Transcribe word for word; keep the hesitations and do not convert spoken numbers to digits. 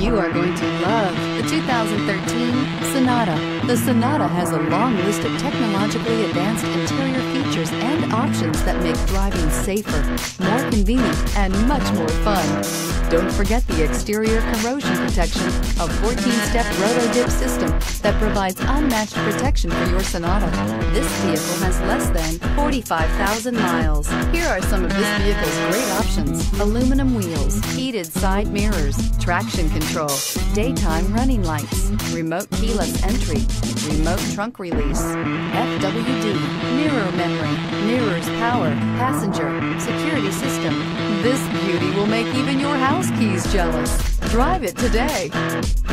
You are going to love the two thousand thirteen Sonata. The Sonata has a long list of technologically advanced interior features and options that make driving safer, more convenient, and much more fun. Don't forget the exterior corrosion protection, a fourteen-step roto-dip system that provides unmatched protection for your Sonata. This vehicle has less than forty-five thousand miles. Here are some of this vehicle's great options: aluminum wheels, heated side mirrors, traction control, daytime running lights, remote keyless entry, remote trunk release, F W D, mirror memory, mirrors power, passenger, security system. This beauty will make even your house keys jealous. Drive it today.